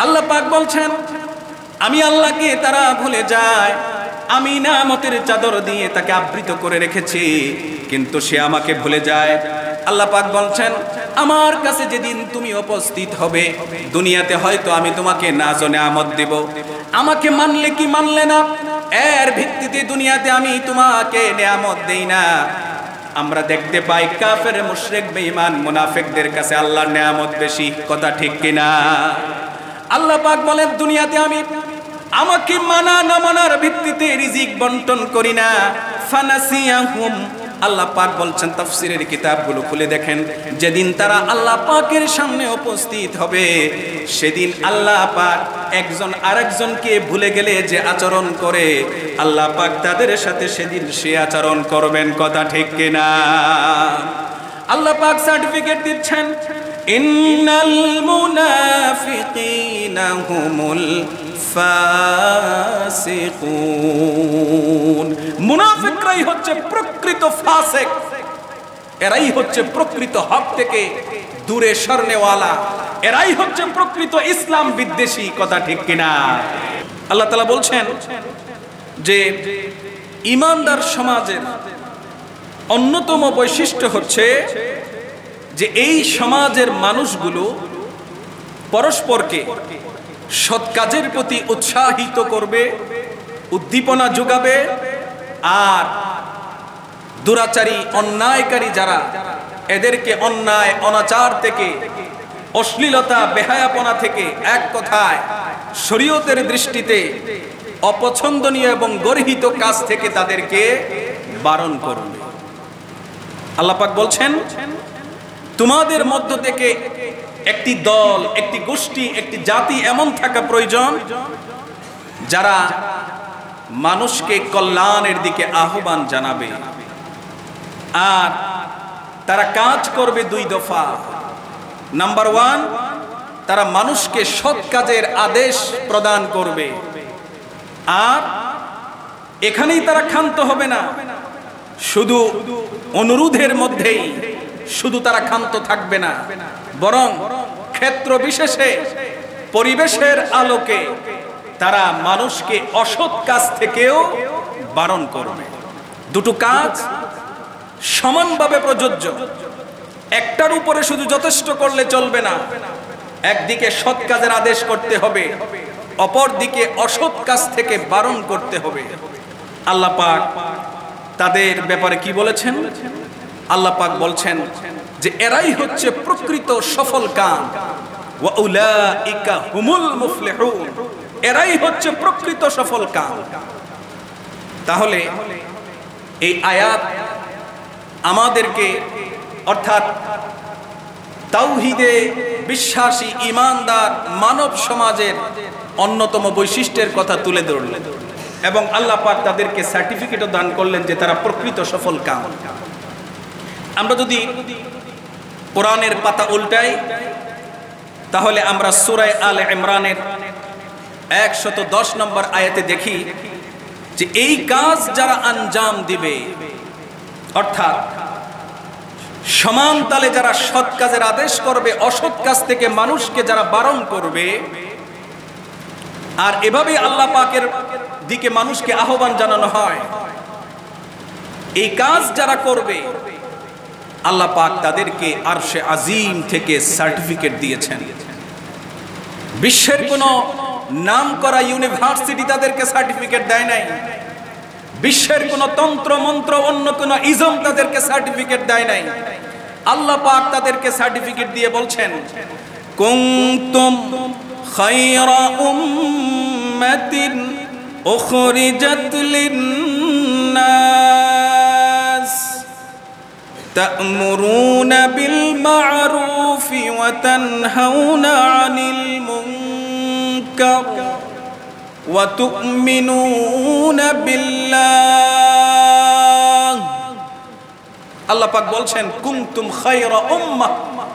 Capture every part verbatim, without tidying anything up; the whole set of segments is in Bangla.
আল্লাহ পাক বলছেন আমি আল্লাহকে তারা ভুলে যায়, আমি নিয়ামতের চাদর দিয়ে তাকে আবৃত করে রেখেছি, কিন্তু সে আমাকে ভুলে যায়। আল্লাহ পাক বলছেন আমার কাছে যেদিন তুমি উপস্থিত হবে, দুনিয়াতে হয়তো আমি তোমাকে নাজ ও নিয়ামত দেব, আমাকে মানলে কি মানলে না এর ভিত্তিতে দুনিয়াতে আমি তোমাকে নিয়ামত দেই না। আমরা দেখতে পাই কাফের, মুশরিক, বেঈমান, মুনাফিকদের কাছে আল্লাহর নিয়ামত বেশি, কথা ঠিক কিনা? আল্লাহ পাক বলেন দুনিয়াতে আমি আমাকে মানা না মানার ভিত্তিতে রিজিক বন্টন করি না। ফানাসিয়াহুম, আল্লাহ পাক বলছেন তাফসীরের কিতাবগুলো খুলে দেখেন, যেদিন তারা আল্লাহ পাকের সামনে উপস্থিত হবে সেদিন আল্লাহ পাক একজন আরেকজনকে ভুলে গেলে যে আচরণ করে, আল্লাহ পাক তাদের সাথে সেদিন সে আচরণ করবেন, কথা ঠিক কিনা? আল্লাহ পাক সার্টিফিকেট দিচ্ছেন ইন্নাল মুনাফিকিনা হুমুল ফাসিকুন। মুনাফিকরাই হচ্ছে প্রকৃত ফাসিক, এরাই হচ্ছে প্রকৃত হক থেকে দূরে সরনেওয়ালা, এরাই হচ্ছে প্রকৃত ইসলাম বিদ্বেষী, কথা ঠিক কিনা? আল্লাহ তাআলা বলছেন যে ঈমানদার সমাজের অন্যতম বৈশিষ্ট্য হচ্ছে যে এই সমাজের মানুষগুলো পরস্পরকে সৎ কাজের প্রতি উৎসাহিত করবে, উদ্দীপনা যোগাবে, আর দুরাচারী অন্যায়কারী যারা এদেরকে অন্যায় অনাচার থেকে, অশ্লীলতা বেহায়াপনা থেকে, এক কথায় শরীয়তের দৃষ্টিতে অপছন্দনীয় এবং গর্হিত কাজ থেকে তাদেরকে বারণ করবে। আল্লাহ পাক বলছেন তোমাদের মধ্য থেকে একটি দল, একটি গোষ্ঠী, একটি জাতি এমন থাকা প্রয়োজন যারা মানুষকে কল্যাণের দিকে আহ্বান জানাবে, আর তারা কাজ করবে দুই দফা। নাম্বার ওয়ান, তারা মানুষকে সৎ কাজের আদেশ প্রদান করবে, আর এখানেই তারা ক্ষান্ত হবে না, শুধু অনুরোধের মধ্যেই শুধু তারা ক্ষান্ত থাকবে না, বরং ক্ষেত্র বিশেষে পরিবেশের আলোকে তারা মানুষকে অসৎ কাজ থেকেও বারণ করবে। দুটো কাজ সমানভাবে প্রযোজ্য, একটার উপরে শুধু যথেষ্ট করলে চলবে না, একদিকে সৎ কাজের আদেশ করতে হবে, অপর দিকে অসৎ কাজ থেকে বারণ করতে হবে। আল্লাহ পাক তাদের ব্যাপারে কি বলেছেন? আল্লাহ পাক বলছেন যে এরাই হচ্ছে প্রকৃত সফল কাম, ওয়া উলাইকা হুমুল মুফলিহুন, এরাই হচ্ছে প্রকৃত সফল কাম। তাহলে এই আয়াত আমাদেরকে, অর্থাৎ তাওহীদে বিশ্বাসী ঈমানদার মানব সমাজের অন্যতম বৈশিষ্ট্যের কথা তুলে ধরলেন, এবং আল্লাহ পাক তাদেরকে সার্টিফিকেটও দান করলেন যে তারা প্রকৃত সফল কাম। আমরা যদি কোরআনের পাতা উল্টাই তাহলে আমরা সূরা আলে ইমরানের একশত দশ নম্বর আয়াতে দেখি যে এই কাজ যারা আঞ্জাম দিবে, অর্থাৎ সমান তালে যারা সৎ কাজের আদেশ করবে, অসৎ কাজ থেকে মানুষকে যারা বারণ করবে, আর এভাবে আল্লাহ পাকের দিকে মানুষকে আহ্বান জানানো হয়, এই কাজ যারা করবে আল্লাহ পাক তাদেরকে আরশে আজিম থেকে সার্টিফিকেট দিয়েছেন। বিশ্বের কোন নামকরা ইউনিভার্সিটি তাদেরকে সার্টিফিকেট দেয় নাই, বিশ্বের কোন তন্ত্র মন্ত্র অন্য কোন ইজম তাদেরকে সার্টিফিকেট দেয় নাই। আল্লাহ পাক তাদেরকে সার্টিফিকেট দিয়ে বলছেন কুনতুম খায়রা উম্মাতিন উখরিজাত লিন-নাস তা'মুরুনা বিল মা'রুফি ওয়া তানহাউনা 'আনিল মুনকার ওয়া তু'মিনুনা বিল্লাহ। আল্লাহ পাক বলছেন কুনতুম খায়রা উম্মাহ,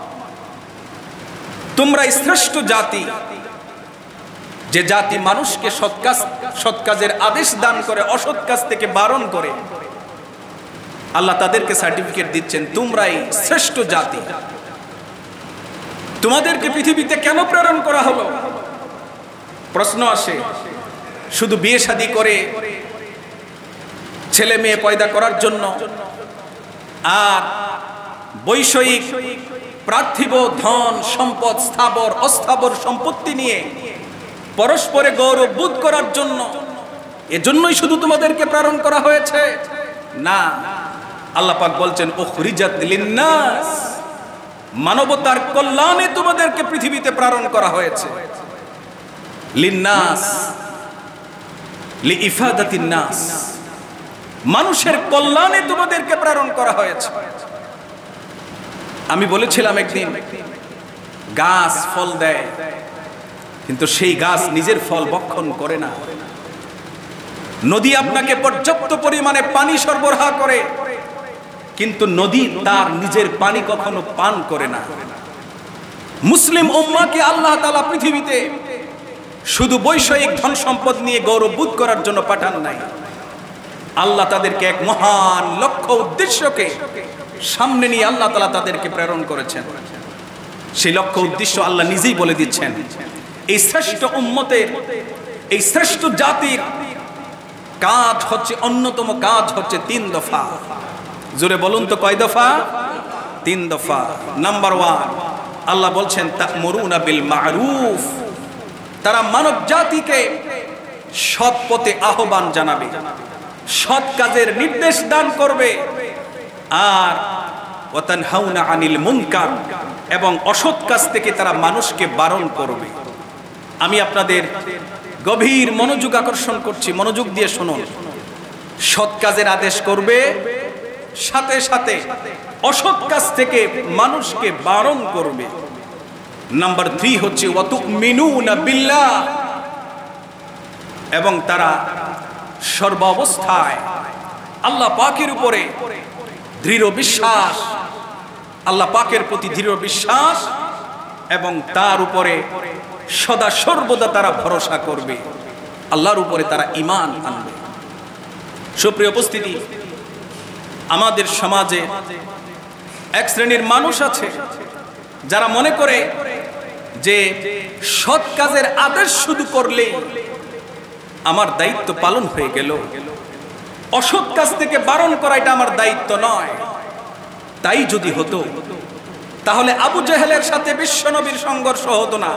তোমরা শ্রেষ্ঠ জাতি, যে জাতি মানুষকে সৎ কাজ সৎ কাজের আদেশ দান করে, অসৎ কাজ থেকে বারণ করে। আল্লাহ তাদেরকে সার্টিফিকেট দিচ্ছেন তোমরাই শ্রেষ্ঠ জাতি। তোমাদেরকে পৃথিবীতে কেন প্রেরণ করা হলো? প্রশ্ন আসে, শুধু বিয়ে শাদী করে ছেলে মেয়ে পয়দা করার জন্য আর বৈষয়িক পার্থিব ধন সম্পদ স্থাবর অস্থাবর সম্পত্তি নিয়ে পরস্পরে গৌরব বোধ করার জন্য এজন্যই শুধু তোমাদেরকে প্রেরণ করা হয়েছে? না, আল্লাহ পাক বলছেন উখরিজাত লিন্নাস, মানবতার কল্যাণে তোমাদেরকে পৃথিবীতে প্রেরণ করা হয়েছে। লিন্নাস লিইফাদাতিন নাস, মানুষের কল্যাণে তোমাদেরকে প্রেরণ করা হয়েছে। আমি বলেছিলাম একদিন, গাছ ফল দেয় কিন্তু সেই গাছ নিজের ফল ভক্ষণ করে না। নদী আপনাকে পর্যাপ্ত পরিমাণে পানি সরবরাহ করে কিন্তু নদী তার নিজের পানি কখনো পান করে না। মুসলিম উম্মাহকে আল্লাহ তাআলা পৃথিবীতে শুধু বৈষয়িক ধন সম্পদ নিয়ে গৌরববোধ করার জন্য পাঠান নাই। আল্লাহ তাদেরকে এক মহান লক্ষ্য উদ্দেশ্যকে সামনে নিয়ে আল্লাহ তাআলা তাদেরকে প্রেরণ করেছেন। সেই লক্ষ্য উদ্দেশ্য আল্লাহ নিজেই বলে দিচ্ছেন। এই শ্রেষ্ঠ উম্মতের, এই শ্রেষ্ঠ জাতির কাজ হচ্ছে, অন্যতম কাজ হচ্ছে তিন দফা। জোরে বলুন তো কয় দফা? তিন দফা। নাম্বার ওয়ান, আল্লাহ বলছেন তা'মুরুনা বিল মা'রুফ, তারা মানব জাতিকে সৎ পথে আহ্বান জানাবে, সৎ কাজের নির্দেশ দান করবে। আর ওয়া তানহাউনা আনিল মুনকার, এবং অসৎ কাজ থেকে তারা মানুষকে বারণ করবে। আমি আপনাদের গভীর মনোযোগ আকর্ষণ করছি, মনোযোগ দিয়ে শুনুন। সৎ কাজের আদেশ করবে, সাথে সাথে অসৎ কাজ থেকে মানুষকে বারণ করবে। নাম্বার থ্রি হচ্ছে ওয়া তু'মিনুনা বিল্লাহ, এবং তারা সর্বাবস্থায় আল্লাহ পাকের উপরে দৃঢ় বিশ্বাস, আল্লাহ পাকের প্রতি দৃঢ় বিশ্বাস এবং তার উপরে সদা সর্বদা তারা ভরসা করবে, আল্লাহর উপরে তারা ঈমান আনবে। সুপ্রিয় উপস্থিতি, আমাদের সমাজে এক শ্রেণীর মানুষ আছে যারা মনে করে যে সৎ কাজের আদেশ শুধু করলেই আমার দায়িত্ব পালন হয়ে গেল, অসৎ কাজ থেকে বারণ করা এটা আমার দায়িত্ব নয়। তাই যদি হতো তাহলে আবু জেহেলের সাথে বিশ্বনবীর সংঘর্ষ হতো না।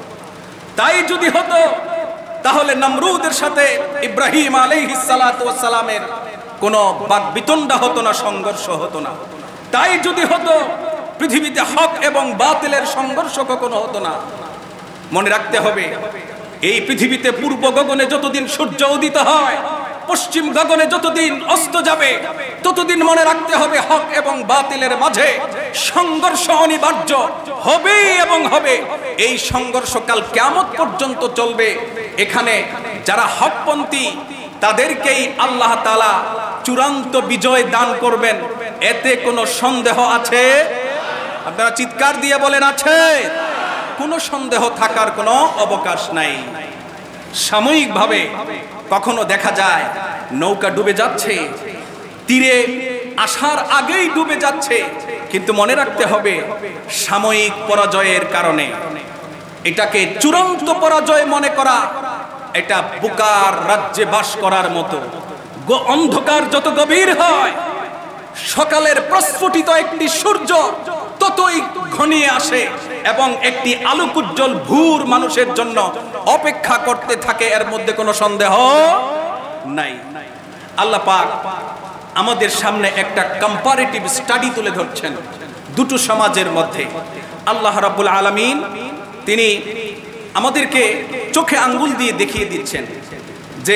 তাই যদি হতো তাহলে নমরুদের সাথে ইব্রাহিম আলাইহিস সালাতু ওয়াস সালামের কোনো বাকবিতণ্ডা হতো না, সংঘর্ষ হতো না। তাই যদি হতো পৃথিবীতে হক এবং বাতিলের সংঘর্ষ কখনো হতো না। মনে রাখতে হবে, এই পৃথিবীতে পূর্ব গগনে যতদিন সূর্য উদিত হয়, পশ্চিম গগনে যতদিন অস্ত যাবে, ততদিন মনে রাখতে হবে হক এবং বাতিলের মাঝে সংঘর্ষ অনিবার্য হবে এবং হবে। এই সংঘর্ষ কাল কিয়ামত পর্যন্ত চলবে। এখানে যারা হকপন্থী তাদেরকেই আল্লাহ তাআলা চূড়ান্ত বিজয় দান করবেন, এতে কোনো সন্দেহ আছে? আপনারা চিৎকার দিয়ে বলেন আছে? কোনো সন্দেহ থাকার কোনো অবকাশ নাই। সাময়িকভাবে কখনো দেখা যায় নৌকা ডুবে যাচ্ছে, তীরে আসার আগেই ডুবে যাচ্ছে, কিন্তু মনে রাখতে হবে সাময়িক পরাজয়ের কারণে এটাকে চূড়ান্ত পরাজয় মনে করা, এটা বুকার রাজ্যে বাস করার মতো। অন্ধকার যত গভীর হয়, সকালের প্রস্ফুটিত একটি সূর্য ততই ঘনিয়ে আসে এবং একটি আলোকোজ্জ্বল ভোর মানুষের জন্য অপেক্ষা করতে থাকে, এর মধ্যে কোনো সন্দেহ নাই। আল্লাহ পাক আমাদের সামনে একটা কম্পারেটিভ স্টাডি তুলে ধরছেন দুটো সমাজের মধ্যে। আল্লাহ রাব্বুল আলামিন তিনি আমাদেরকে চোখে আঙ্গুল দিয়ে দেখিয়ে দিচ্ছেন যে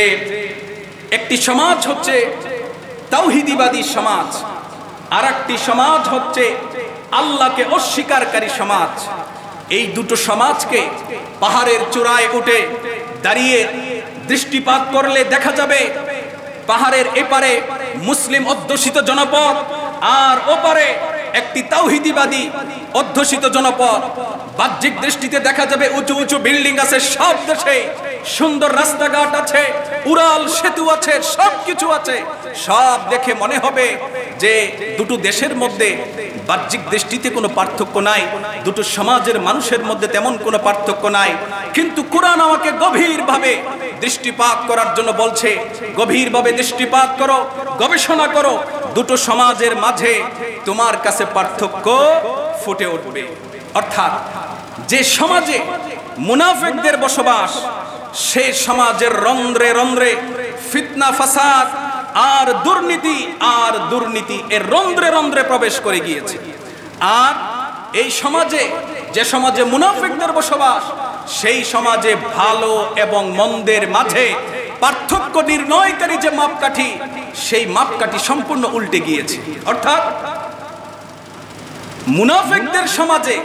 একটি সমাজ হচ্ছে তাওহীদবাদী সমাজ, আর একটি সমাজ হচ্ছে আল্লাহকে অস্বীকারকারী সমাজ। এই দুটো সমাজকে পাহাড়ের চূড়ায় উঠে দাঁড়িয়ে দৃষ্টিপাত করলে দেখা যাবে পাহাড়ের এপারে মুসলিম অধ্যুষিত জনপদ, আর ওপারে একটি তাওহীদবাদী অধ্যুষিত জনপদ। বাহ্যিক দৃষ্টিতে দেখা যাবে উঁচু উঁচু বিল্ডিং আছে, সব দেশে সুন্দর রাস্তাঘাট আছে, উড়াল সেতু আছে, সব কিছু আছে। সব দেখে মনে হবে যে দুটো দেশের মধ্যে বাহ্যিক দৃষ্টিতে কোনো পার্থক্য নাই, দুটো সমাজের মানুষের মধ্যে তেমন কোনো পার্থক্য নাই, কিন্তু কোরআন আমাকে গভীরভাবে দৃষ্টিপাত করার জন্য বলছে, গভীরভাবে দৃষ্টিপাত করো, গবেষণা করো, দুটো সমাজের মাঝে তোমার কাছে পার্থক্য ফুটে উঠবে। অর্থাৎ যে সমাজে মুনাফিকদের বসবাস, সেই সমাজের রন্ধ্রে রন্ধ্রে ফিতনা, ফাসাদ আর দুর্নীতি আর দুর্নীতি এর রন্ধ্রে রন্ধ্রে প্রবেশ করে গিয়েছে। আর এই সমাজে, যে সমাজে মুনাফিকদের বসবাস, সেই সমাজে ভালো এবং মন্দের মাঝে পার্থক্য নির্ণয়কারী যে মাপকাঠি, সেই মাপকাঠি সম্পূর্ণ উল্টে গিয়েছে। অর্থাৎ মুনাফিকদের সমাজে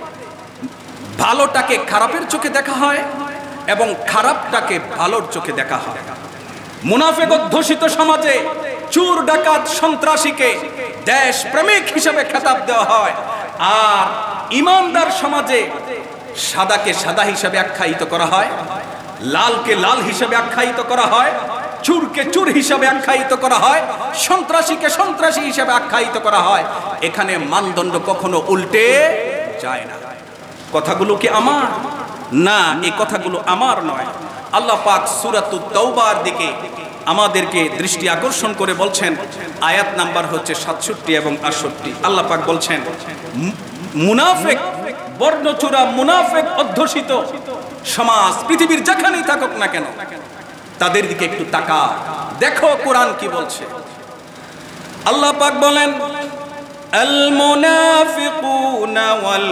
ভালোটাকে খারাপের চোখে দেখা হয় এবং খারাপটাকে ভালোর চোখে দেখা হয়। মুনাফিক অধ্যুষিত সমাজে চোর, ডাকাত, সন্ত্রাসীকে দেশ প্রেমিক হিসেবে খেতাব দেওয়া হয়, আর ইমানদার সমাজে সাদাকে সাদা হিসেবে আখ্যায়িত করা হয়, লালকে লাল হিসেবে আখ্যায়িত করা হয়, চোরকে চোর হিসেবে আখ্যায়িত করা হয়, সন্ত্রাসীকে সন্ত্রাসী হিসেবে আখ্যায়িত করা হয়। এখানে মানদণ্ড কখনো উল্টে যায় না। কথাগুলো কি আমার? না, এই কথাগুলো আমার নয়। আল্লাহ পাক সূরাতুত তাওবার দিকে আমাদেরকে দৃষ্টি আকর্ষণ করে বলছেন, আয়াত নাম্বার হচ্ছে সাতষট্টি এবং আটষট্টি। আল্লাহ পাক বলছেন, মুনাফিক, বর্ণচোরা মুনাফিক অধ্যুষিত সমাজ পৃথিবীর যেখানেই থাকুক না কেন, তাদের দিকে একটু তাকাও, দেখো কোরআন কি বলছে। আল্লাহ পাক বলেন, আল মুনাফিকুনা ওয়াল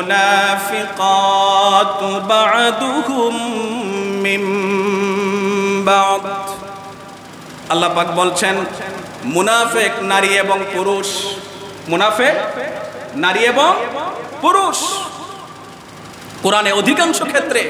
মুনাফিকাতু বা'দুহুম মিন বা'দ। আল্লাহ পাক বলছেন, মুনাফিক নারী এবং পুরুষ, মুনাফিক নারী এবং পুরুষ। কোরআনে অধিকাংশ ক্ষেত্রে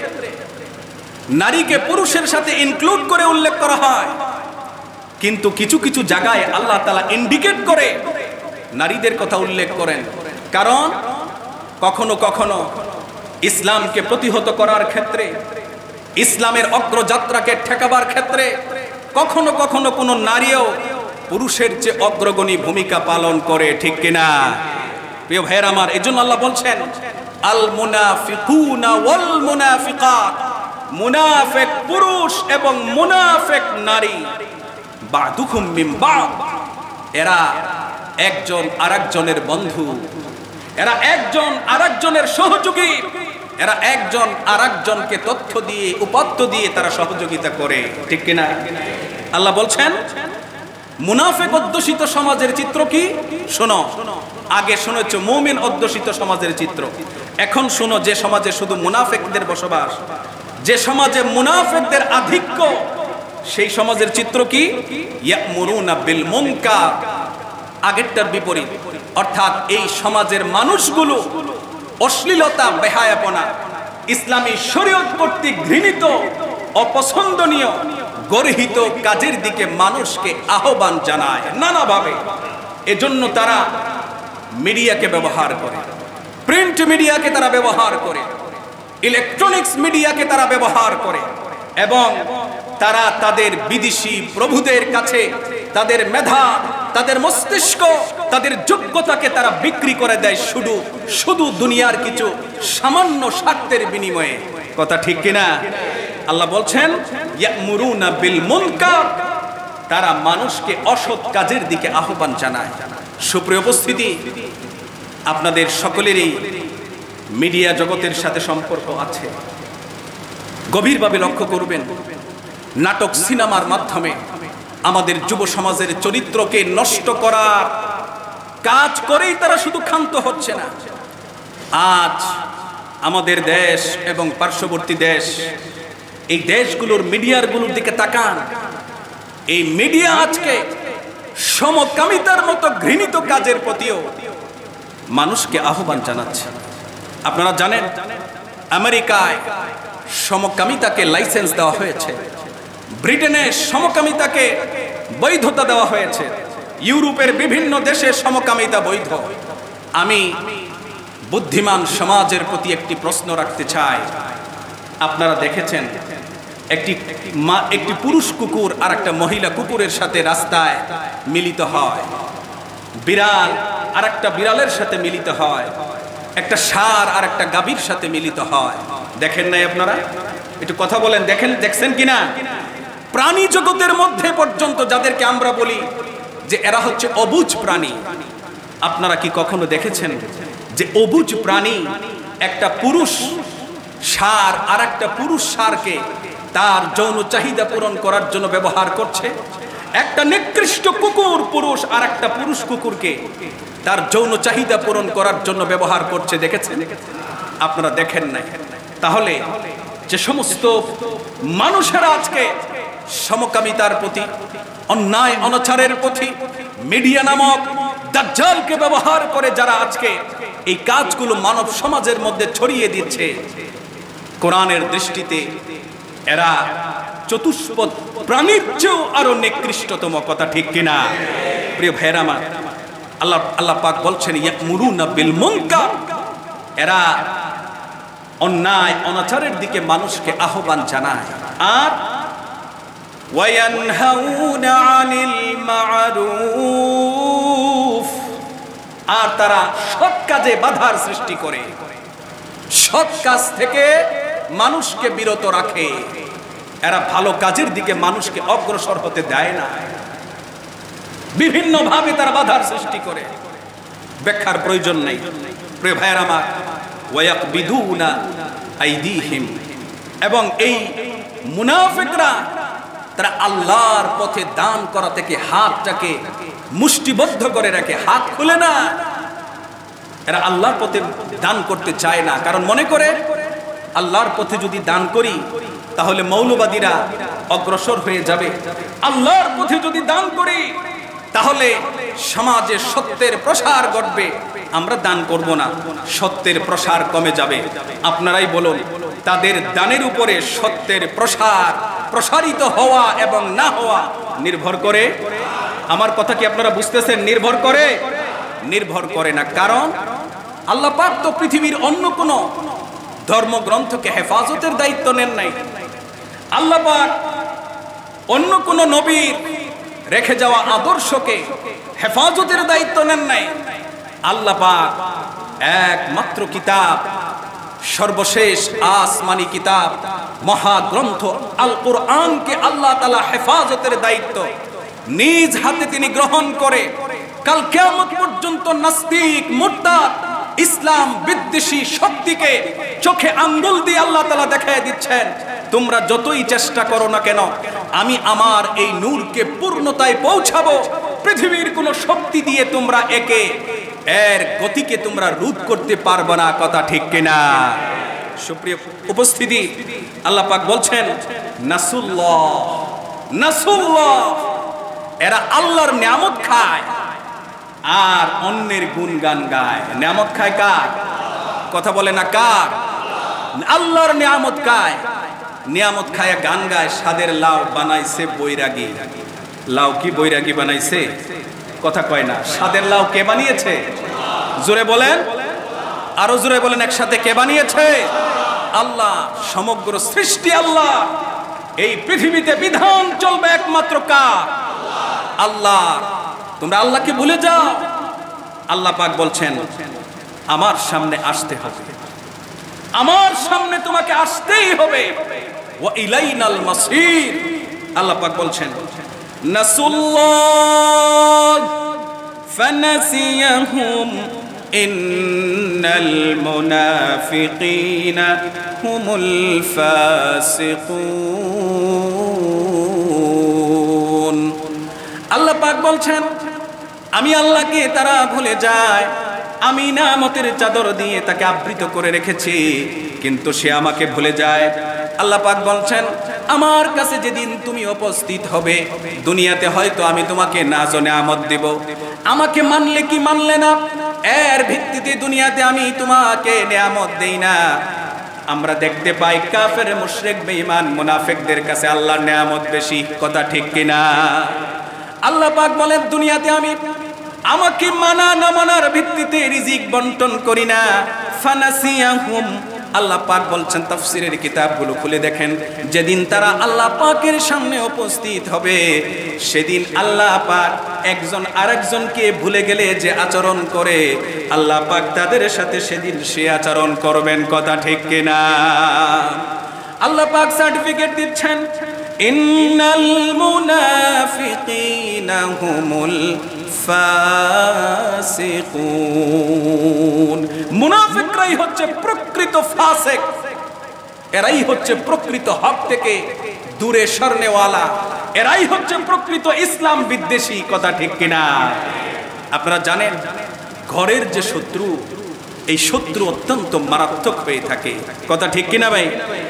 নারীকে পুরুষের সাথে ইনক্লুড করে উল্লেখ করা হয়, কিন্তু কিছু কিছু জায়গায় আল্লাহ তাআলা ইন্ডিকেট করে নারীদের কথা উল্লেখ করেন। কারণ কখনো কখনো ইসলামকে প্রতিহত করার ক্ষেত্রে, ইসলামের অগ্রযাত্রাকে ঠেকাবার ক্ষেত্রে কখনো কখনো কোনো নারীও পুরুষের চেয়ে অগ্রগণী ভূমিকা পালন করে, ঠিক কিনা প্রিয় ভাইয়ের আমার? এজন্য আল্লাহ বলছেন, আল মুনাফিকুনা ওয়াল মুনাফিকাত, মুনাফিক পুরুষ এবং মুনাফিক নারী, বা'দুহুম মিন বা'দ, এরা একজন আরেকজনের বন্ধু, এরা একজন আরেকজনের সহযোগী, এরা একজন আরেকজনকে তথ্য দিয়ে, উপাত্ত দিয়ে তারা সহযোগিতা করে, ঠিক কিনা? আল্লাহ বলছেন, মুনাফিক অধ্যুষিত সমাজের চিত্র কি? শোনো, আগে শুনেছো মুমিন অধ্যুষিত সমাজের চিত্র, এখন শোনো যে সমাজে শুধু মুনাফিকদের বসবাস, যে সমাজে মুনাফিকদের আধিক্য, সেই সমাজের চিত্র কি? ইয়া'মুরুনা বিল মুনকার, আগেরটার বিপরীত। অর্থাৎ এই সমাজের মানুষগুলো অশ্লীলতা, বেহায়াপনা, ইসলামী শরীয়ত কর্তৃক ঘৃণিত, অপছন্দনীয়, গর্হিত কাজের দিকে মানুষকে আহ্বান জানায় নানাভাবে। এজন্য তারা মিডিয়াকে ব্যবহার করে, প্রিন্ট মিডিয়াকে তারা ব্যবহার করে, ইলেকট্রনিক্স মিডিয়াকে তারা ব্যবহার করে, এবং তারা তাদের বিদেশি প্রভুদের কাছে তাদের মেধা, তাদের মস্তিষ্ক, তাদের যোগ্যতাকে তারা বিক্রি করে দেয় শুধু শুধু দুনিয়ার কিছু সামান্য স্বার্থের বিনিময়ে। কথা ঠিক কিনা? আল্লাহ বলছেন, ইয়া'মুরুনা বিল মুনকার, তারা মানুষকে অসৎ কাজের দিকে আহ্বান জানায়। সুপ্রিয় উপস্থিতি, আপনাদের সকলেরই মিডিয়া জগতের সাথে সম্পর্ক আছে। গভীরভাবে লক্ষ্য করবেন, নাটক, সিনেমার মাধ্যমে আমাদের যুব সমাজের চরিত্রকে নষ্ট করার কাজ করেই তারা শুধু ক্ষান্ত হচ্ছে না। আজ আমাদের দেশ এবং পার্শ্ববর্তী দেশ, এই দেশগুলোর মিডিয়ারগুলোর দিকে তাকান, এই মিডিয়া আজকে সমকামিতার মতো ঘৃণিত কাজের প্রতিও মানুষকে আহ্বান জানাচ্ছে। আপনারা জানেন, আমেরিকায় সমকামিতাকে লাইসেন্স দেওয়া হয়েছে, ব্রিটেনে সমকামিতাকে বৈধতা দেওয়া হয়েছে, ইউরোপের বিভিন্ন দেশে সমকামিতা বৈধ। আমি বুদ্ধিমান সমাজের প্রতি একটি প্রশ্ন রাখতে চাই। আপনারা দেখেছেন একটি একটি পুরুষ কুকুর আর একটা মহিলা কুকুরের সাথে রাস্তায় মিলিত হয়, বিড়াল আর একটা বিড়ালের সাথে মিলিত হয়, একটা ষাঁড় আর একটা গাভীর সাথে মিলিত হয়। দেখেন নাই আপনারা? একটু কথা বলেন, দেখেন দেখছেন কিনা? প্রাণী জগতের মধ্যে পর্যন্ত যাদেরকে আমরা বলি যে এরা হচ্ছে অবুঝ প্রাণী, আপনারা কি কখনো দেখেছেন যে অবুঝ প্রাণী একটা পুরুষ ষাঁড় আর একটা পুরুষ ষাঁড়কে তার যৌন চাহিদা পূরণ করার জন্য ব্যবহার করছে? একটা নিকৃষ্ট কুকুর পুরুষ আর একটা পুরুষ কুকুরকে তার যৌন চাহিদা পূরণ করার জন্য ব্যবহার করছে, দেখেছেন? আপনারা দেখেন নাই? তাহলে যে সমস্ত মানুষেরা আজকে সমকামিতার প্রতি, অন্যায় অনাচারের প্রতি মিডিয়া নামক দাজ্জালকে ব্যবহার করে যারা আজকে এই কাজগুলো মানব সমাজের মধ্যে ছড়িয়ে দিচ্ছে, কোরআনের দৃষ্টিতে এরা চতুষ্পদ প্রাণীর চেয়েও আরো নিকৃষ্টতম। কথা ঠিক কিনা? প্রিয় ভাইয়েরা আমার, আল্লাহ আল্লাহ পাক বলছেন ইয়ামুরুনা বিল মুনকার, এরা অন্যায় অনাচারের দিকে মানুষকে আহ্বান জানায়, আর ওয়ায়ানহাউনা আনিল মা'রুফ, আর তারা সৎ কাজে বাধার সৃষ্টি করে, সৎ কাজ থেকে মানুষকে বিরত রাখে। এরা ভালো কাজের দিকে মানুষকে অগ্রসর হতে দেয় না, বিভিন্ন ভাবে তারা বাধার সৃষ্টি করে। ব্যাখ্যার প্রয়োজন নেই। প্রিয় ভাইয়েরা আমার, ওয়ায়াকবিদুনা আইদিহিম, এবং এই মুনাফিকরা তারা আল্লাহর পথে দান করা থেকে হাতটাকে মুষ্টিবদ্ধ করে রাখে, হাত খুলে না। এরা আল্লাহর পথে দান করতে চায় না, কারণ মনে করে আল্লাহর পথে যদি দান করি তাহলে মৌলবাদীরা অগ্রসর হয়ে যাবে, আল্লাহর পথে যদি দান করি তাহলে সমাজে সত্যের প্রসার ঘটবে, আমরা দান করব না, সত্যের প্রসার কমে যাবে। আপনারাই বলুন, তাদের দানের উপরে সত্যের প্রসার প্রসারিত হওয়া এবং না হওয়া নির্ভর করে? আমার কথা কি আপনারা বুঝতেছেন? নির্ভর করে? নির্ভর করে না। কারণ আল্লাহ পাক তো পৃথিবীর অন্য কোনো ধর্মগ্রন্থকে হেফাজতের দায়িত্ব নেন নাই। আল্লাহ পাক অন্য কোনো নবীর রেখে যাওয়া আদর্শকে হেফাজতের দায়িত্ব নেন নাই। আল্লাহ পাক একমাত্র কিতাব, সর্বশেষ আসমানি কিতাব মহাগ্রন্থ আল কোরআনকে আল্লাহ তাআলা হেফাজতের দায়িত্ব নিজ হাতে তিনি গ্রহণ করে কাল কিয়ামত পর্যন্ত নাস্তিক, মুরতাদ, ইসলাম বিদ্বেষী শক্তিকে চোখে আঙ্গুল দিয়ে আল্লাহ তাআলা দেখায় দিচ্ছেন, তোমরা যতই চেষ্টা করো না কেন, আমি আমার এই নূরকে পূর্ণতায় পৌঁছাবো। পৃথিবীর কোন শক্তি দিয়ে তোমরা একে এর গতিকে তোমরা রোধ করতে পারবে না। কথা ঠিক কিনা? সুপ্রিয় উপস্থিতি, আল্লাহ পাক বলছেন নাসুল্লাহ, নাসুল্লাহ, এরা আল্লাহর নিয়ামত খায় আর অন্যের গুণগান গায়। নিয়ামত খায় কার? কথা বলে না কার? আল্লাহর নিয়ামত খায়, নিয়ামত খায় গান গায়। সাদের লাউ বানাইছে বৈরাগী। লাউ কি বৈরাগী বানাইছে? কথা কয় না। সাদের লাউ কে বানিয়েছে? জোরে বলেন, আরো জোরে বলেন একসাথে, কে বানিয়েছে? আল্লাহ। সমগ্র সৃষ্টি আল্লাহ। এই পৃথিবীতে বিধান চলবে একমাত্র কার? আল্লাহ। তোমরা আল্লাহকে ভুলে যাও। আল্লাহ পাক বলছেন আমার সামনে আসতে হবে, আমার সামনে তোমাকে আসতেই হবে। ওয়া ইলাইনাল মাসির। আল্লাহ পাক বলছেন নাসুল্লাহ ফানাসিয়াহুম ইন্নাল মুনাফিকিনা হুমুল ফাসিকুন। আল্লাহ পাক বলছেন আমি আল্লাহকে তারা ভুলে যায়, আমি নিয়ামতের চাদর দিয়ে তাকে আবৃত করে রেখেছি, কিন্তু সে আমাকে ভুলে যায়। আল্লাহ পাক বলছেন আমার কাছে যেদিন তুমি উপস্থিত হবে, দুনিয়াতে হয়তো আমি তোমাকে নাজ ও নিয়ামত দেব, আমাকে মানলে কি মানলে না এর ভিত্তিতে দুনিয়াতে আমি তোমাকে নিয়ামত দেই না। আমরা দেখতে পাই কাফের, মুশরিক, বেঈমান, মুনাফিকদের কাছে আল্লাহর নিয়ামত বেশি। কথা ঠিক কিনা? আল্লাহ পাক বলেন দুনিয়াতে আমি আমাকে মানা না মানার ভিত্তিতে রিজিক বন্টন করি না। ফানাসিয়াহুম আল্লাহ পাক বলছেন তাফসীরের কিতাবগুলো খুলে দেখেন, যেদিন তারা আল্লাহ পাকের সামনে উপস্থিত হবে সেদিন আল্লাহ পাক একজন আরেকজনকে ভুলে গেলে যে আচরণ করে আল্লাহ পাক তাদের সাথে সেদিন সে আচরণ করবেন। কথা ঠিক কিনা? আল্লাহ পাক সার্টিফিকেট দিচ্ছেন, ইন্নাল মুনাফিকিনা হুমুল ফাসিকুন। মুনাফিকরাই হচ্ছে প্রকৃত ফাসিক, এরাই হচ্ছে প্রকৃত হক থেকে দূরে সরনেওয়ালা, এরাই হচ্ছে প্রকৃত ইসলাম বিদ্বেষী। কথা ঠিক কিনা? আপনারা জানেন ঘরের যে শত্রু, এই শত্রু অত্যন্ত মারাত্মক হয়ে থাকে। কথা ঠিক কিনা ভাই?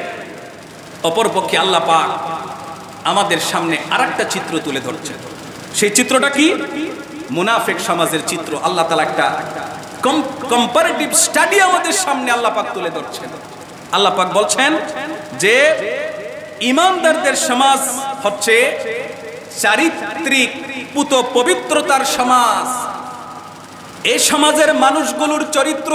অপরপক্ষে আল্লাহ পাক আমাদের সামনে আরেকটা চিত্র তুলে ধরছেন। সেই চিত্রটা কি? মুনাফিক সমাজের চিত্র। আল্লাহ তাআলা একটা কম্পারেটিভ স্টাডি আমাদের সামনে আল্লাহ পাক তুলে ধরছেন। আল্লাহ পাক বলছেন যে ঈমানদারদের সমাজ হচ্ছে চারিত্রিক পুত পবিত্রতার সমাজ। এই সমাজের মানুষগুলোর চরিত্র,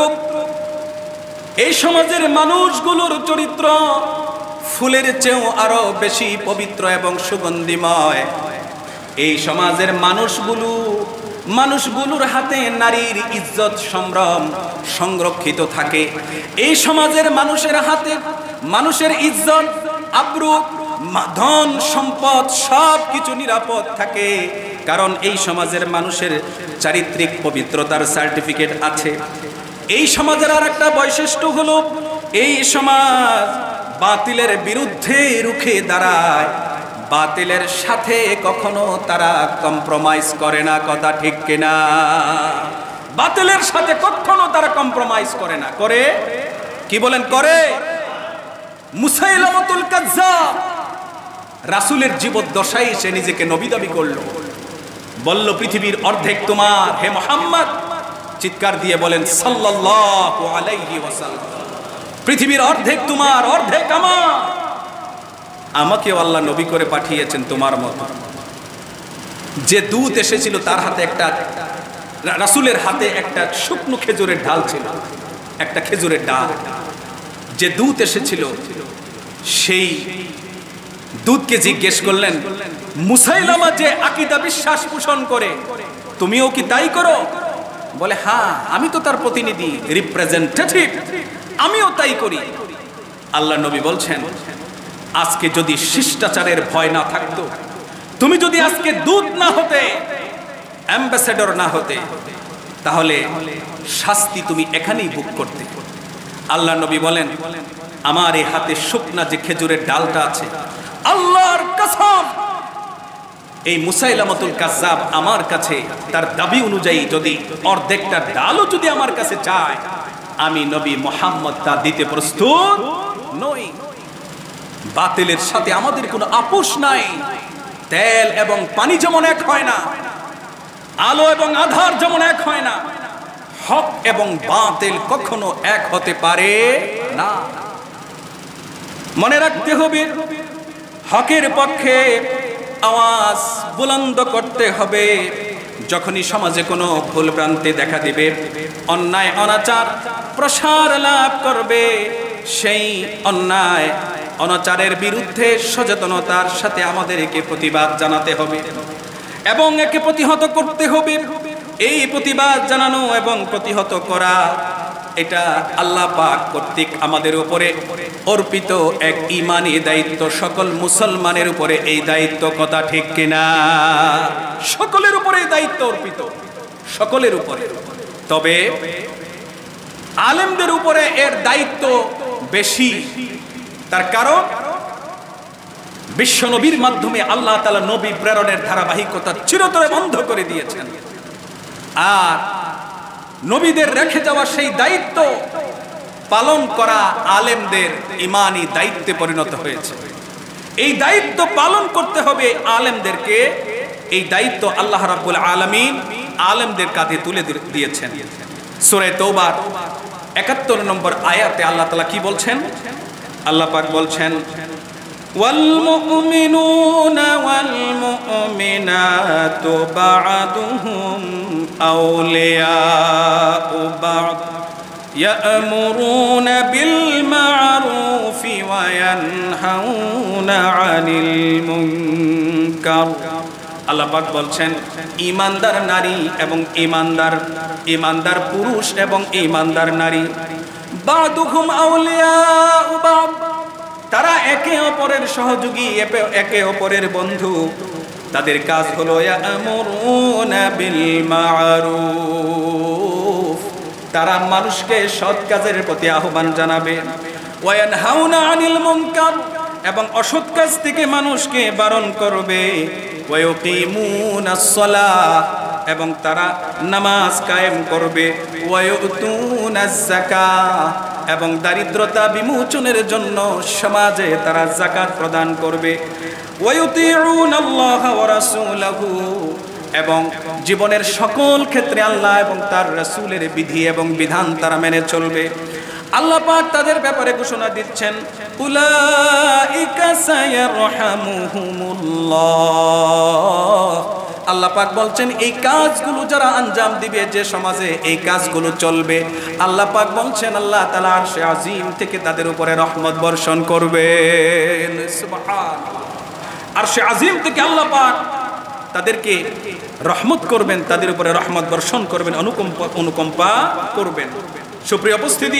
এই সমাজের মানুষগুলোর চরিত্র ফুলের চেয়েও আরো বেশি পবিত্র এবং সুগন্ধিময়। এই সমাজের মানুষগুলো মানুষগুলোর হাতে নারীর ইজ্জত সম্ভ্রম সংরক্ষিত থাকে। এই সমাজের মানুষের হাতে মানুষের ইজ্জত, আব্রু, ধন সম্পদ সব কিছু নিরাপদ থাকে, কারণ এই সমাজের মানুষের চারিত্রিক পবিত্রতার সার্টিফিকেট আছে। এই সমাজের আর একটা বৈশিষ্ট্য হলো এই সমাজ বাতিলের বিরুদ্ধে রুখে দাঁড়ায়, বাতিলের সাথে কখনো তারা কম্প্রোমাইজ করে না। কথা ঠিক কিনা? বাতিলের সাথে কখনো তারা কম্প্রোমাইজ করে না। করে কি বলেন? করে। মুসাইলামাতুল কাজ্জাব রাসূলের জীবদ্দশায় সে নিজেকে নবী দাবি করলো, বলল পৃথিবীর অর্ধেক তোমার হে মুহাম্মদ। চিৎকার দিয়ে বলেন সাল্লাল্লাহু আলাইহি ওয়াসাল্লাম, পৃথিবীর অর্ধেক তোমার, অর্ধেক আমার। আমাকেও আল্লাহ নবী করে পাঠিয়েছেন তোমার মতো। যে দূত এসেছিল তার হাতে একটা, রাসূলের হাতে একটা শুকনো খেজুরের ডাল ছিল, একটা খেজুরের ডাল। যে দূত এসেছিল সেই দূতকে জিজ্ঞেস করলেন, মুসাইলামা যে আকীদা বিশ্বাস পোষণ করে তুমিও কি তাই করো? বলে হ্যাঁ, আমি তো তার প্রতিনিধি, রিপ্রেজেন্টেটিভ, আমিও তাই করি। আল্লাহ নবী বলছেন, আজকে যদি শিষ্টাচারের ভয় না থাকতো, তুমি যদি আজকে দূত না হতে, অ্যাম্বাসেডর না হতে, তাহলে শাস্তি তুমি এখানেই ভোগ করতে। আল্লাহ নবী বলেন, আমার এই হাতে শুকনা যে খেজুরের ডালটা আছে, আল্লাহর কসম এই মুসাইলামাতুল কাজ্জাব আমার কাছে তার দাবি অনুযায়ী যদি অর্ধেকটা ডালও যদি আমার কাছে চায়, আমি নবী মুহাম্মদ তা দিতে প্রস্তুত নই। বাতিলের সাথে আমাদের কোনো আপোষ নাই। তেল এবং পানি যেমন এক হয় না, আলো এবং আধার যেমন এক হয় না, হক এবং বাতিল কখনো এক হতে পারে না। মনে রাখতে হবে, হকের পক্ষে আওয়াজ বুলন্দ করতে হবে। যখনই সমাজে কোনো ভুল ভ্রান্তি দেখা দিবে, অন্যায় অনাচার প্রসার লাভ করবে, সেই অন্যায় অনাচারের বিরুদ্ধে সচেতনতার সাথে আমাদেরকে প্রতিবাদ জানাতে হবে এবং একে প্রতিহত করতে হবে। এই প্রতিবাদ জানানো এবং প্রতিহত করা, এটা আল্লাহ পাক কর্তৃক আমাদের উপরে অর্পিত এক ঈমানি দায়িত্ব। সকল মুসলমানের উপরে এই দায়িত্ব। কথা ঠিক কিনা? সকলের উপরে এই দায়িত্ব অর্পিত, সকলের উপরে। তবে আলেমদের উপরে এর দায়িত্ব বেশি। তার কারণ বিশ্ব নবীর মাধ্যমে আল্লাহ তাআলা নবী প্রেরণের ধারাবাহিকতা চিরতরে বন্ধ করে দিয়েছেন, আর নবীদের রেখে যাওয়া সেই দায়িত্ব পালন করা আলেমদের ঈমানি দায়িত্বে পরিণত হয়েছে। এই দায়িত্ব পালন করতে হবে আলেমদেরকে। এই দায়িত্ব আল্লাহ রাব্বুল আলামিন আলেমদের কাঁধে তুলে দিয়েছেন। সূরা তাওবার একাত্তর নম্বর আয়াতে আল্লাহ তাআলা কি বলছেন? আল্লাহ পাক বলছেন, ওয়াল মুমিনুনা ওয়াল মুমিনাতু বা'দুহুম আউলিয়াউ বা'দ يأمرون بالمعروف وينهون عن المنكر আল্লাহ পাক বলছেন ঈমানদার নারী এবং ঈমানদার ঈমানদার পুরুষ এবং ঈমানদার নারী বাদুহুম আউলিয়াউ বাদ, তারা একে অপরের সহযোগী, একে অপরের বন্ধু। তাদের কাজ হলো ইয়ামুরুনা বিল মা'রুফ, তারা মানুষকে সৎ কাজের প্রতি আহ্বান জানাবে। ওয়া ইয়ানহাউনা আনিল মুনকার, এবং অসৎ কাজ থেকে মানুষকে বারণ করবে। ওয়া ইউকিমুনাস সালাহ, এবং তারা নামাজ কায়েম করবে। ওয়া ইউতুনাজ যাকাত, এবং দারিদ্রতা বিমোচনের জন্য সমাজে তারা যাকাত প্রদান করবে। ওয়া ইউতিউনাল্লাহা ওয়া রাসূলাহু, এবং জীবনের সকল ক্ষেত্রে আল্লাহ এবং তার রাসূলের বিধি এবং বিধান তারা মেনে চলবে। আল্লাহ পাক তাদের ব্যাপারে ঘোষণা দিচ্ছেন, উলাইকা সায়ারহামুহুমুল্লাহ। আল্লাহ পাক বলছেন এই কাজগুলো যারা আঞ্জাম দিবে, যে সমাজে এই কাজগুলো চলবে, আল্লাহ পাক বলছেন আল্লাহ তাআলা আরশে আজিম থেকে তাদের উপরে রহমত বর্ষণ করবেন। সুবহানাল্লাহ, আরশে আজিম থেকে আল্লাহ পাক তাদেরকে রহমত করবেন, তাদের উপরে রহমত বর্ষণ করবেন, অনুকম্পা অনুকম্পা করবেন। সুপ্রিয় উপস্থিতি,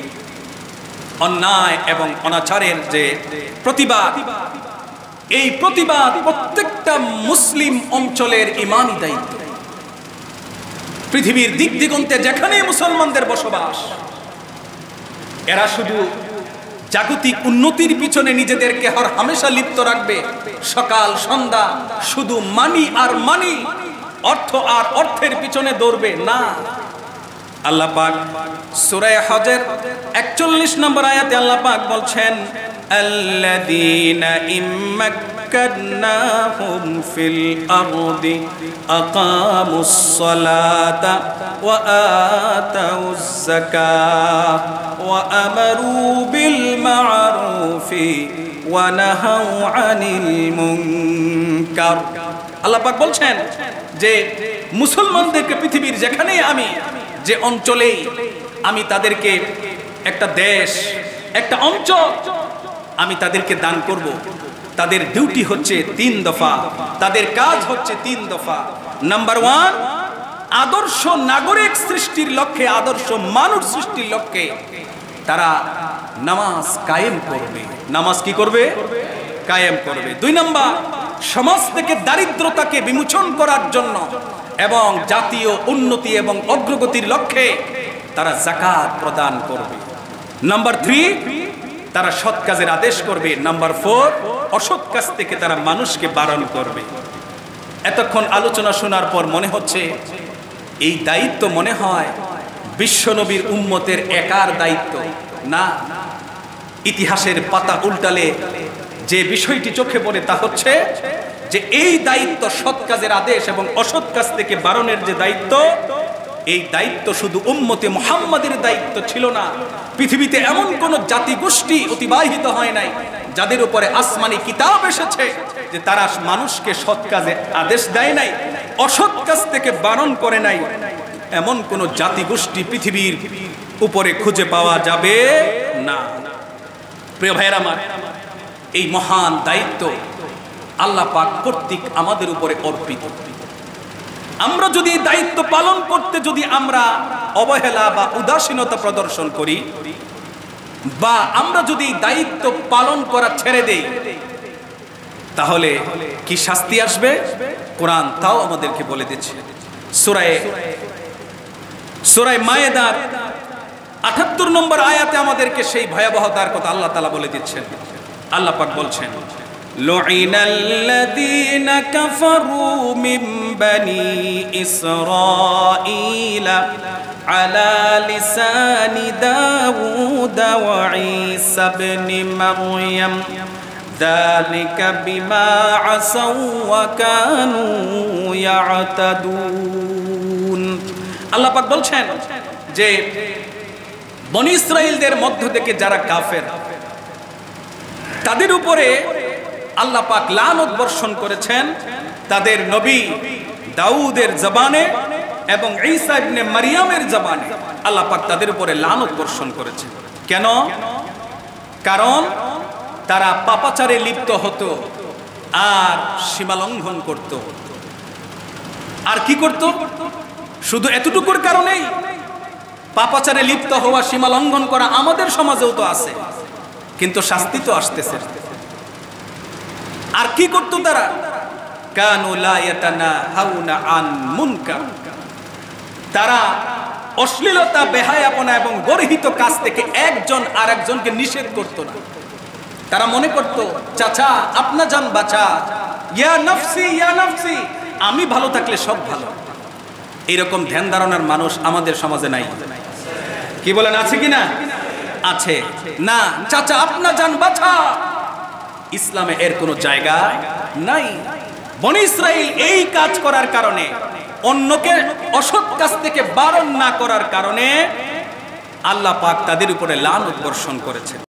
অন্যায় এবং অনাচারের যে প্রতিবাদ, এই প্রতিবাদ প্রত্যেকটা মুসলিম অঞ্চলের ঈমানি দায়িত্ব। পৃথিবীর দিক দিগন্তে যেখানে মুসলমানদের বসবাস, এরা শুধু জাগতিক উন্নতির পিছনে নিজেদেরকে হর হামেশা লিপ্ত রাখবে। সকাল সন্ধ্যা শুধু মানি আর মানি, অর্থ আর অর্থের পিছনে দৌড়বে না। আল্লাহ পাক সূরা হজের একচল্লিশ নম্বর আয়াতে আল্লাহ পাক বলছেন, আল্লাযীনা ইম্মাক্কানাহুম ফিল আরদি আকামুস সালাতা ওয়া আতাউজ যাকাত ওয়া আমারু বিল মা'রুফি ওয়া নাহাউ আনিল মুনকার। আল্লাহ পাক বলছেন যে মুসলমানদেরকে পৃথিবীর যেখানেই আমি, যে অঞ্চলেই আমি তাদেরকে একটা দেশ, একটা অঞ্চল আমি তাদেরকে দান করব, তাদের ডিউটি হচ্ছে তিন দফা, তাদের কাজ হচ্ছে তিন দফা। নাম্বার ওয়ান, আদর্শ নাগরিক সৃষ্টির লক্ষ্যে, আদর্শ মানুষ সৃষ্টির লক্ষ্যে তারা নামাজ কায়েম করবে। নামাজ কি করবে? কায়েম করবে। দুই নাম্বার, সমাজ থেকে দারিদ্রতাকে বিমোচন করার জন্য এবং জাতীয় উন্নতি এবং অগ্রগতির লক্ষ্যে তারা যাকাত প্রদান করবে। নাম্বার থ্রি, তারা সৎ কাজের আদেশ করবে। নাম্বার ফোর, অসৎ কাজ থেকে তারা মানুষকে বারণ করবে। এতক্ষণ আলোচনা শোনার পর মনে হচ্ছে এই দায়িত্ব মনে হয় বিশ্বনবীর উম্মতের একার দায়িত্ব না। ইতিহাসের পাতা উল্টালে যে বিষয়টি চোখে পড়ে তা হচ্ছে যে এই দায়িত্ব, সৎ কাজের আদেশ এবং অসৎ কাজ থেকে বারণের যে দায়িত্ব, এই দায়িত্ব শুধু উম্মতে মুহাম্মাদের দায়িত্ব ছিল না। পৃথিবীতে এমন কোন জাতিগোষ্ঠী অতিবাহিত হয় নাই যাদের উপরে আসমানি কিতাব এসেছে যে তারা মানুষকে সৎ কাজে আদেশ দেয় নাই, অসৎ কাজ থেকে বারণ করে নাই। এমন কোন জাতিগোষ্ঠী পৃথিবীর উপরে খুঁজে পাওয়া যাবে না। প্রিয় ভাইয়েরা আমার, এই মহান দায়িত্ব আল্লাহ পাক কর্তৃক আমাদের উপরে অর্পিত। আমরা যদি এই দায়িত্ব পালন করতে যদি আমরা অবহেলা বা উদাসীনতা প্রদর্শন করি, বা আমরা যদি দায়িত্ব পালন করা ছেড়ে দেই, তাহলে কি শাস্তি আসবে? কোরআন তাও আমাদেরকে বলে দিচ্ছে। সূরা সূরা মায়েদার আটাত্তর নম্বর আয়াতে আমাদেরকে সেই ভয়াবহতার কথা আল্লাহ তাআলা বলে দিচ্ছেন। আল্লাহ পাক বলছেন, লুইনাল্লাযীনা কাফারু মিন বানি ইসরাঈলা আলা লিসানি দাউদ ওয়া ঈসা ইবনে মারইয়াম যালিকা বিমা আসাউ ওয়া কানু ইয়াতাদুন। আল্লাহ পাক বলছেন যে বনি ইসরাঈলদের মধ্য থেকে যারা কাফের, তাদের উপরে আল্লাহ পাক লানত বর্ষণ করেছেন তাদের নবী দাউদের জবানে এবং ঈসা ইবনে মারিয়ামের জবানে আল্লাহ পাক তাদের উপরে লানত বর্ষণ করেছে। কেন? কারণ তারা পাপাচারে লিপ্ত হতো আর সীমা লঙ্ঘন করত। আর কি করত? শুধু এতটুকুর কারণেই পাপাচারে লিপ্ত হওয়া, সীমা লঙ্ঘন করা আমাদের সমাজেও তো আছে, কিন্তু শাস্তি তো আসতেছে। আর কি করত তারা? কানু লা ইয়াতানাহাউনা আন মুনকার, তারা অশ্লীলতা, বেহায়াপনা এবং গর্হিত কাজ থেকে একজন আরেকজনকে নিষেধ করত না। তারা মনে করত চাচা আপনা জান বাঁচা, ইয়া নফসি ইয়া নফসি, আমি ভালো থাকলে সব ভালো। এরকম ধ্যান ধারণার মানুষ আমাদের সমাজে নাই। কি বলেন, আছে কি না? আছে না। চাচা আপনা জান বাঁচা, ইসলামে এর কোনো জায়গা নাই। বনি ইসরাইল এই কাজ করার কারণে, অন্যকে অসৎ কাজ থেকে বারণ না করার কারণে আল্লাহ পাক তাদের উপরে লানত বর্ষণ করেছেন।